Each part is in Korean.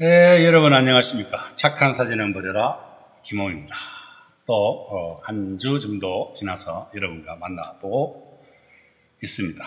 네, 여러분 안녕하십니까. 착한 사진은 버려라 김홍입니다. 또 한 주 정도 지나서 여러분과 만나보고 있습니다.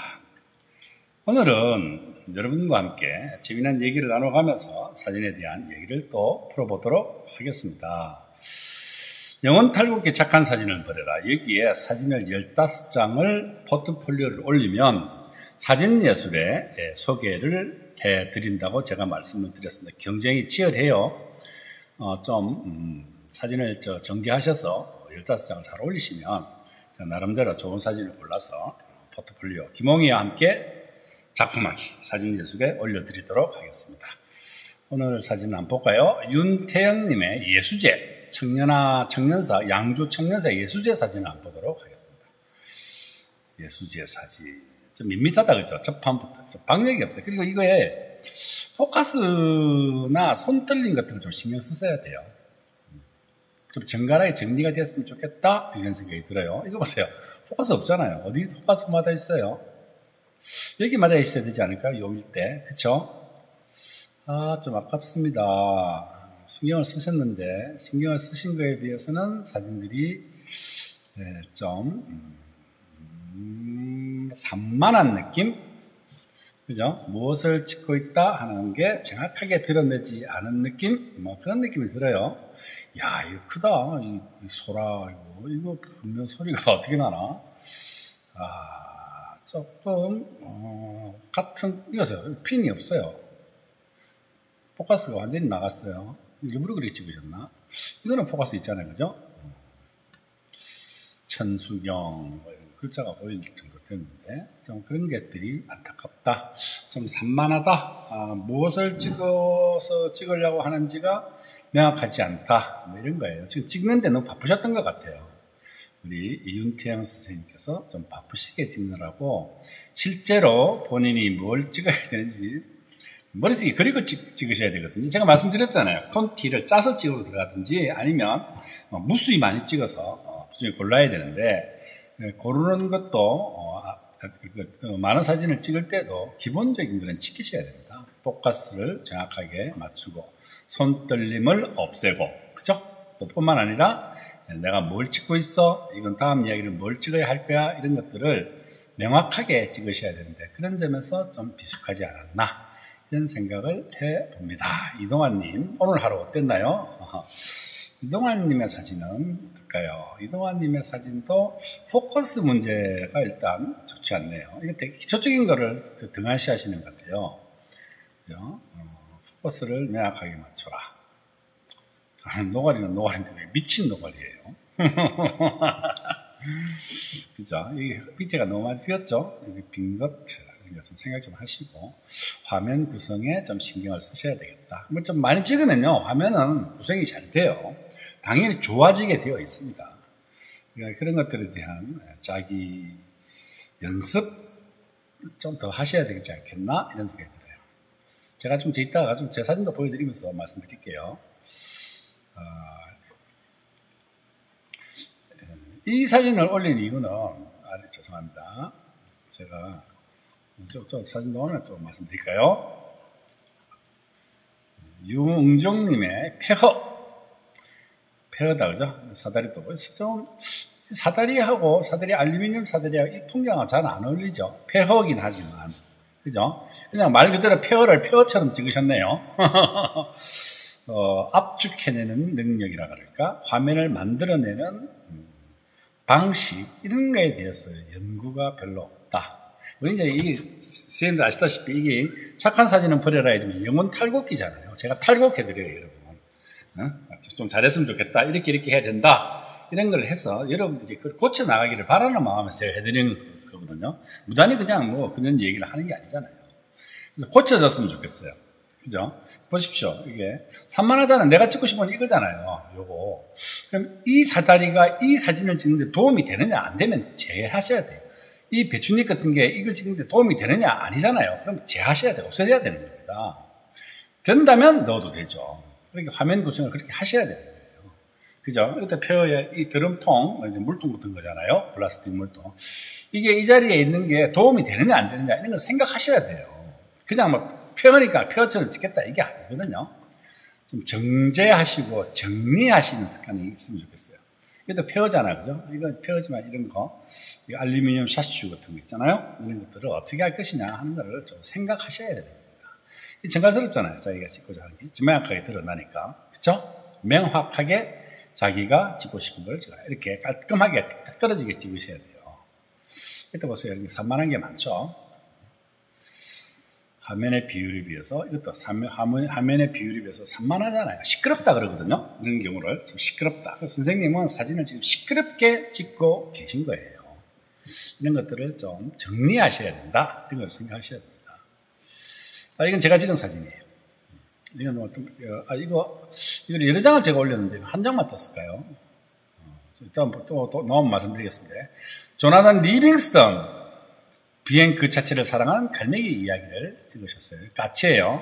오늘은 여러분과 함께 재미난 얘기를 나눠가면서 사진에 대한 얘기를 또 풀어보도록 하겠습니다. 영혼 탈곡기 착한 사진을 버려라. 여기에 사진을 15장을 포트폴리오를 올리면 사진예술의 소개를 해드린다고 제가 말씀을 드렸습니다. 경쟁이 치열해요. 사진을 정지하셔서 15장을 잘 올리시면 나름대로 좋은 사진을 골라서 포트폴리오 김홍희와 함께 작품하기 사진예술에 올려드리도록 하겠습니다. 오늘 사진 한번 볼까요? 윤태영님의 예수제 청년사 양주 청년사 예수제 사진을 한번 보도록 하겠습니다. 예수제 사진 좀 밋밋하다 그죠? 첫판부터 좀 박력이 없어요. 그리고 이거에 포커스나 손 떨림 같은 거 좀 신경 쓰셔야 돼요. 좀 정갈하게 정리가 됐으면 좋겠다 이런 생각이 들어요. 이거 보세요. 포커스 없잖아요. 어디 포커스마다 있어요? 여기마다 있어야 되지 않을까요? 요일 때. 그쵸? 좀 아깝습니다. 신경을 쓰셨는데 신경을 쓰신 거에 비해서는 사진들이 좀 산만한 느낌? 그죠? 무엇을 찍고 있다 하는 게 정확하게 드러내지 않은 느낌? 그런 느낌이 들어요. 야, 이거 크다. 이 소라, 이거 분명 소리가 어떻게 나나? 조금, 이거죠. 핀이 없어요. 포커스가 완전히 나갔어요. 일부러 그렇게 찍으셨나? 이거는 포커스 있잖아요. 그죠? 천수경, 글자가 보일 정도 됐는데, 좀 그런 것들이 안타깝다. 좀 산만하다. 무엇을 찍으려고 하는지가 명확하지 않다. 이런 거예요. 지금 찍는데 너무 바쁘셨던 것 같아요. 우리 이윤태영 선생님께서 좀 바쁘시게 찍느라고 실제로 본인이 뭘 찍어야 되는지 머릿속에 그리고 찍으셔야 되거든요. 제가 말씀드렸잖아요. 콘티를 짜서 찍으러 들어가든지 아니면 무수히 많이 찍어서 그중에 골라야 되는데 고르는 것도 많은 사진을 찍을 때도 기본적인 거는 지키셔야 됩니다. 포커스를 정확하게 맞추고 손떨림을 없애고 그죠? 또 뿐만 아니라 내가 뭘 찍고 있어? 이건 다음 이야기는 뭘 찍어야 할 거야? 이런 것들을 명확하게 찍으셔야 되는데 그런 점에서 좀 비숙하지 않았나 이런 생각을 해봅니다. 이동환님 오늘 하루 어땠나요? 이동환님의 사진은 어떨까요? 이동환님의 사진도 포커스 문제가 일단 좋지 않네요. 이게 되게 기초적인 거를 등한시 하시는 것 같아요. 그죠? 포커스를 명확하게 맞춰라. 노가리는 노가리인데 왜 미친 노가리예요? 그죠? 이 밑에가 너무 많이 비었죠? 여기 빈 것, 이런 것좀 생각 좀 하시고, 화면 구성에 좀 신경을 쓰셔야 되겠다. 좀 많이 찍으면요, 화면은 구성이 잘 돼요. 당연히 좋아지게 되어 있습니다. 그러니까 그런 것들에 대한 자기 연습 좀 더 하셔야 되지 않겠나? 이런 생각이 들어요. 제가 좀 이따가 좀 제 사진도 보여드리면서 말씀드릴게요. 이 사진을 올린 이유는, 죄송합니다. 제가, 좀 사진도 오늘 좀 말씀드릴까요? 유응종님의 페어다, 그죠? 사다리도, 좀, 사다리하고, 알루미늄 사다리하고 이 풍경은 잘 안 어울리죠? 페어긴 하지만, 그죠? 그냥 말 그대로 페어를 페어처럼 찍으셨네요. 압축해내는 능력이라 그럴까? 화면을 만들어내는 방식, 이런 거에 대해서 연구가 별로 없다. 우리 이제 선생님들 아시다시피 이게 착한 사진은 버려라 해주면 영혼 탈곡기잖아요. 제가 탈곡해드려요, 여러분. 좀 잘했으면 좋겠다. 이렇게 해야 된다. 이런 걸 해서 여러분들이 그걸 고쳐나가기를 바라는 마음에서 제가 해드리는 거거든요. 무단히 그냥 그런 얘기를 하는 게 아니잖아요. 그래서 고쳐졌으면 좋겠어요. 그죠? 보십시오. 이게 산만하잖아요. 내가 찍고 싶은 건 이거잖아요. 요거. 그럼 이 사다리가 이 사진을 찍는데 도움이 되느냐 안 되면 제하셔야 돼요. 이 배춧잎 같은 게 이걸 찍는데 도움이 되느냐 아니잖아요. 그럼 제하셔야 돼요. 없애야 되는 겁니다. 된다면 넣어도 되죠. 그렇게 화면 구성을 그렇게 하셔야 되는 거예요. 그죠? 이때 페어의 이 드럼통, 물통 같은 거잖아요. 플라스틱 물통. 이게 이 자리에 있는 게 도움이 되느냐 안 되느냐 이런 걸 생각하셔야 돼요. 그냥 페어니까 페어처럼 찍겠다 이게 아니거든요. 좀 정제하시고 정리하시는 습관이 있으면 좋겠어요. 이것도 페어잖아요. 그죠? 이거 페어지만 이런 거, 이 알루미늄 샤슈 같은 거 있잖아요. 이런 것들을 어떻게 할 것이냐 하는 거를 좀 생각하셔야 됩니다. 정갈스럽잖아요. 자기가 찍고자 하는 게. 명확하게 드러나니까. 그쵸? 명확하게 자기가 찍고 싶은 걸 찍어요. 이렇게 깔끔하게 딱 떨어지게 찍으셔야 돼요. 이때 보세요. 이렇게 산만한 게 많죠? 화면의 비율에 비해서, 이것도 화면의 비율에 비해서 산만하잖아요. 시끄럽다 그러거든요. 이런 경우를. 지금 시끄럽다. 선생님은 사진을 지금 시끄럽게 찍고 계신 거예요. 이런 것들을 좀 정리하셔야 된다. 이런 걸 생각하셔야 됩니다. 이건 제가 찍은 사진이에요. 이건 어떤, 이거 여러 장을 제가 올렸는데 한 장만 떴을까요? 일단 또 너무 말씀드리겠습니다. 조나단 리빙스턴. 비행 그 자체를 사랑하는 갈매기 이야기를 찍으셨어요. 까치예요.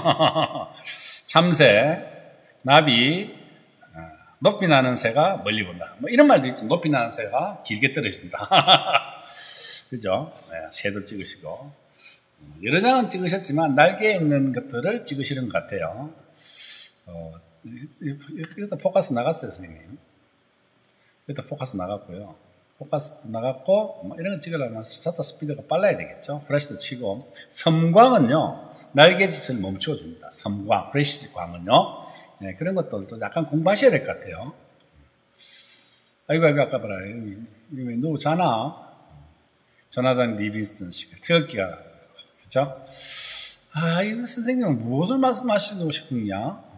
참새, 나비, 높이 나는 새가 멀리 본다. 뭐 이런 말도 있죠. 높이 나는 새가 길게 떨어진다. 그죠? 네, 새도 찍으시고. 여러 장은 찍으셨지만 날개에 있는 것들을 찍으시는 것 같아요. 이것도 포커스 나갔어요, 선생님. 이것도 포커스 나갔고요. 포커스도 나갔고, 뭐 이런 거 찍으려면 셔터 스피드가 빨라야 되겠죠. 프레시도 치고. 섬광은요, 날개짓을 멈춰줍니다. 섬광, 프레시 광은요. 네, 그런 것도 약간 공부하셔야 될 것 같아요. 아이고, 아까 봐라. 여기 누구 자나? 조나단 리빙스턴 씨가 태극기가, 그죠? 이거 선생님은 무엇을 말씀하시고 싶으냐?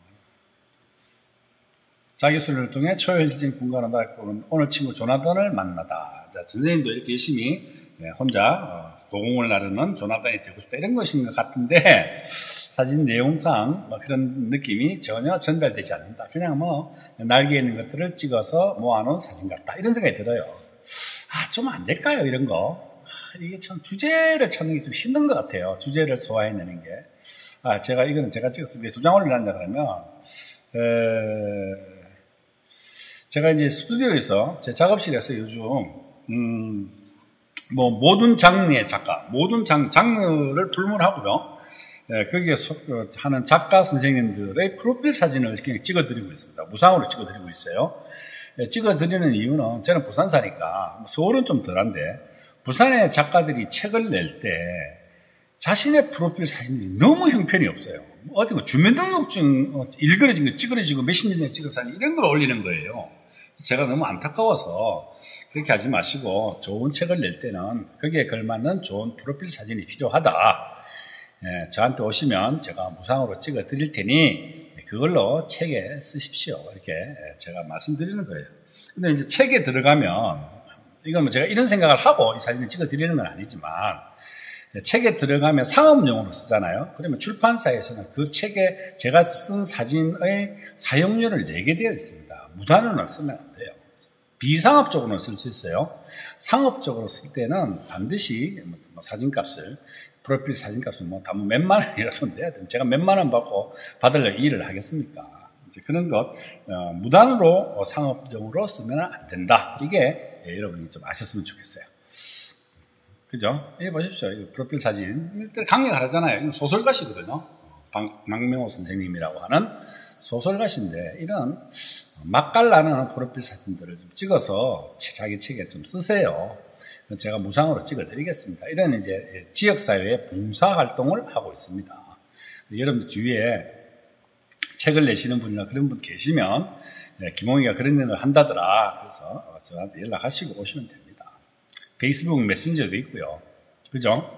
자기술을 통해 초현실적인 공간을 닦고 오늘 친구 조나단을 만나다. 자, 선생님도 이렇게 열심히 혼자 고공을 나르는 조나단이 되고 싶다. 이런 것인 것 같은데 사진 내용상 그런 느낌이 전혀 전달되지 않는다. 그냥 날개에 있는 것들을 찍어서 모아놓은 사진 같다. 이런 생각이 들어요. 좀 안 될까요? 이런 거. 이게 참 주제를 찾는 게 좀 힘든 것 같아요. 주제를 소화해내는 게. 이거는 제가 찍었어요. 왜 2장 올려놨냐 그러면 제가 이제 스튜디오에서 제 작업실에서 요즘 모든 장르의 작가, 모든 장르를 불문하고요. 거기에 하는 작가 선생님들의 프로필 사진을 찍어드리고 있습니다. 무상으로 찍어드리고 있어요. 찍어드리는 이유는 저는 부산 사니까 서울은 좀 덜한데 부산의 작가들이 책을 낼 때 자신의 프로필 사진들이 너무 형편이 없어요. 어디 주민등록증 일그러진 거 찌그러지고 몇십 년 전에 찍은 사진 이런 걸 올리는 거예요. 제가 너무 안타까워서 그렇게 하지 마시고 좋은 책을 낼 때는 거기에 걸맞는 좋은 프로필 사진이 필요하다. 저한테 오시면 제가 무상으로 찍어 드릴 테니 그걸로 책에 쓰십시오. 이렇게 제가 말씀드리는 거예요. 근데 이제 책에 들어가면 이건 제가 이런 생각을 하고 이 사진을 찍어 드리는 건 아니지만 책에 들어가면 상업용으로 쓰잖아요. 그러면 출판사에서는 그 책에 제가 쓴 사진의 사용료를 내게 되어 있습니다. 무단으로 쓰면 안 돼요. 비상업적으로는 쓸 수 있어요. 상업적으로 쓸 때는 반드시 사진값을, 프로필 사진값을 몇만 원이라도 내야 돼요. 제가 몇만 원 받고 받으려고 일을 하겠습니까? 이제 그런 것, 무단으로 상업적으로 쓰면 안 된다. 이게 여러분이 좀 아셨으면 좋겠어요. 그죠? 예, 보십시오. 이 프로필 사진. 강의를 하잖아요. 이건 소설가시거든요. 박명호 선생님이라고 하는 소설가신데, 이런 맛깔나는 프로필 사진들을 좀 찍어서 자기 책에 좀 쓰세요. 제가 무상으로 찍어 드리겠습니다. 이런 이제 지역사회에 봉사활동을 하고 있습니다. 여러분들 주위에 책을 내시는 분이나 그런 분 계시면, 김홍희가 그런 일을 한다더라. 그래서 저한테 연락하시고 오시면 됩니다. 페이스북 메신저도 있고요. 그죠?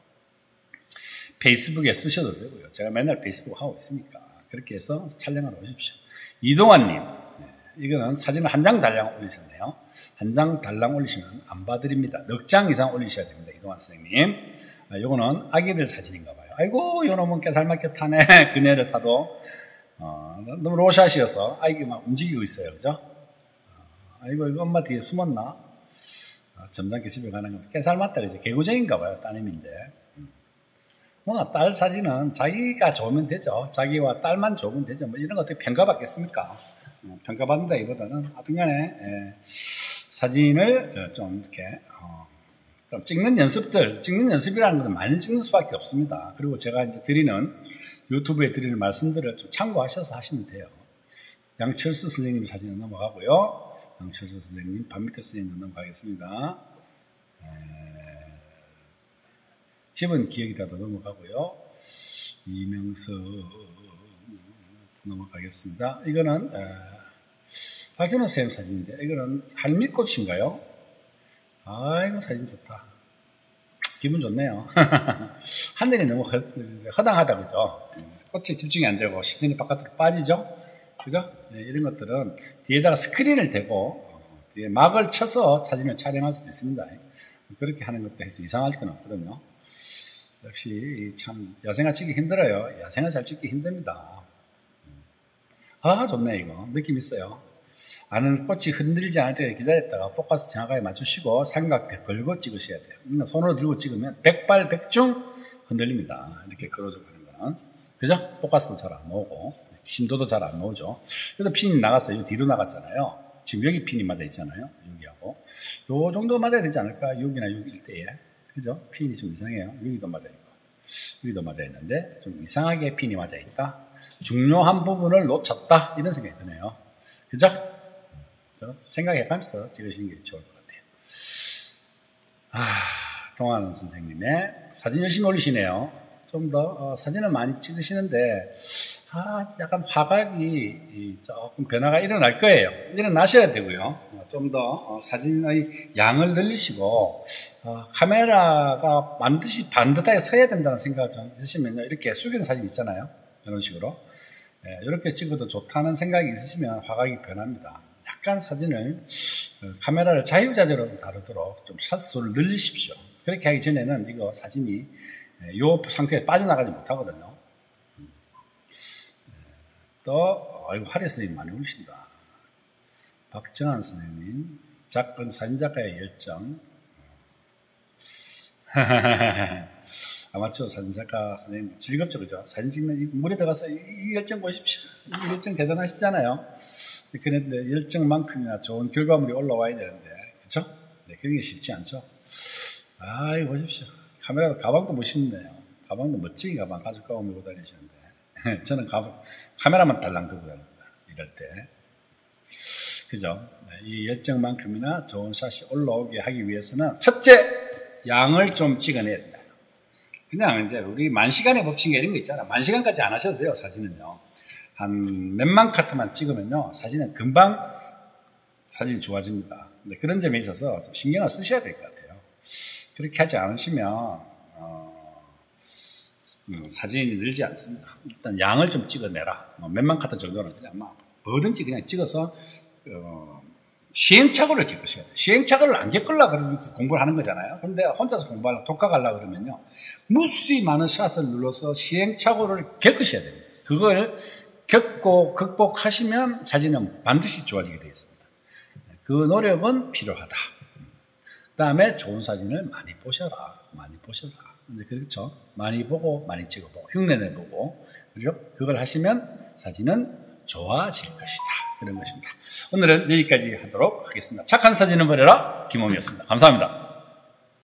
페이스북에 쓰셔도 되고요. 제가 맨날 페이스북 하고 있으니까 그렇게 해서 촬영하러 오십시오. 이동환님, 이거는 사진을 한 장 달랑 올리셨네요. 한 장 달랑 올리시면 안 봐드립니다. 넉 장 이상 올리셔야 됩니다. 이동환 선생님. 요거는 아기들 사진인가 봐요. 아이고, 요놈은 깨달맞게 타네. 그네를 타도 너무 로샷이어서 아이가 막 움직이고 있어요. 그죠? 아이고, 이거 엄마 뒤에 숨었나? 점잖게 집에 가는 건 깨살맞다. 그죠? 개구쟁인가 봐요. 따님인데. 딸 사진은 자기가 좋으면 되죠. 자기와 딸만 좋으면 되죠. 이런 거 어떻게 평가받겠습니까? 평가받는다기보다는 하여튼 간에 사진을 좀 이렇게 그럼 찍는 연습이라는 것은 많이 찍는 수밖에 없습니다. 그리고 제가 이제 유튜브에 드리는 말씀들을 좀 참고하셔서 하시면 돼요. 양철수 선생님 사진은 넘어가고요. 양철수 선생님, 반미터 선생님 넘어가겠습니다. 집은 기억이라도 넘어가고요. 이명석 넘어가겠습니다. 이거는 박현우 선생님 사진인데 이거는 할미꽃인가요? 이거 사진 좋다. 기분 좋네요. 하늘이 너무 허당하다, 그죠? 꽃에 집중이 안 되고 시선이 바깥으로 빠지죠? 그죠? 네, 이런 것들은 뒤에다가 스크린을 대고 뒤에 막을 쳐서 사진을 촬영할 수도 있습니다. 그렇게 하는 것도 해서 이상할 건 없거든요. 역시 참 야생화 찍기 힘들어요. 야생화 잘 찍기 힘듭니다. 좋네. 이거 느낌 있어요. 아는 꽃이 흔들리지 않을 때까지 기다렸다가 포커스 정확하게 맞추시고 삼각대 걸고 찍으셔야 돼요. 손으로 들고 찍으면 백발백중 흔들립니다. 이렇게 걸어주고 하는 거는. 그죠? 포커스도 잘 안 나오고 심도도 잘 안 나오죠. 그래도 핀이 나갔어요. 뒤로 나갔잖아요. 지금 여기 핀이 맞아 있잖아요. 여기하고 요 정도 맞아야 되지 않을까? 6이나 6일 때에. 그죠? 핀이 좀 이상해요. 여기도 맞아 있고 여기도 맞아 있는데 좀 이상하게 핀이 맞아 있다. 중요한 부분을 놓쳤다. 이런 생각이 드네요. 그죠? 생각해가면서 찍으시는 게 좋을 것 같아요. 동환 선생님의 사진 열심히 올리시네요. 좀 더 사진을 많이 찍으시는데 약간 화각이 조금 변화가 일어날 거예요. 일어나셔야 되고요. 좀 더 사진의 양을 늘리시고 카메라가 반듯하게 서야 된다는 생각을 좀 있으시면요. 이렇게 수경 사진 있잖아요. 이런 식으로 이렇게 찍어도 좋다는 생각이 있으시면 화각이 변합니다. 약간 사진을 카메라를 자유자재로 다루도록 좀 샷수를 늘리십시오. 그렇게 하기 전에는 이거 사진이 이 상태에 빠져나가지 못하거든요. 또 화려 선생님 많이 올리신다. 박정환 선생님 작은 사진작가의 열정. 아마추어 사진작가 선생님 즐겁죠, 그죠? 사진 찍는 물에 들어가서 이 열정 보십시오. 이 열정 대단하시잖아요. 그런데 열정만큼이나 좋은 결과물이 올라와야 되는데, 그쵸? 네, 그런 게 쉽지 않죠? 이거 보십시오. 가방도 멋있네요. 가방도 멋지게 가방 가지고 메고 다니시는데, 저는 카메라만 달랑 들고 다닙니다. 이럴 때. 그죠? 네, 이 열정만큼이나 좋은 샷이 올라오게 하기 위해서는, 첫째, 양을 좀 찍어내야 된다. 그냥 이제 우리 만시간의 법칙 이런 거 있잖아. 만시간까지 안 하셔도 돼요, 사진은요. 한 몇만 카트만 찍으면요, 사진은 금방 사진이 좋아집니다. 근데 그런 점에 있어서 좀 신경을 쓰셔야 될 것 같아요. 그렇게 하지 않으시면 사진이 늘지 않습니다. 일단 양을 좀 찍어내라. 몇만 카트 정도는 그냥 뭐든지 그냥 찍어서 시행착오를 겪으셔야 돼요. 시행착오를 안 겪으려고 그러면서 공부를 하는 거잖아요. 그런데 혼자서 공부하려고 독학하려고 그러면요, 무수히 많은 샷을 눌러서 시행착오를 겪으셔야 됩니다. 그걸 겪고 극복하시면 사진은 반드시 좋아지게 되어 있습니다. 그 노력은 필요하다. 그 다음에 좋은 사진을 많이 보셔라. 그렇죠? 많이 보고, 많이 찍어보고, 흉내내보고, 그리고 그걸 하시면 사진은 좋아질 것이다. 그런 것입니다. 오늘은 여기까지 하도록 하겠습니다. 착한 사진은 버려라. 김홍이었습니다. 감사합니다.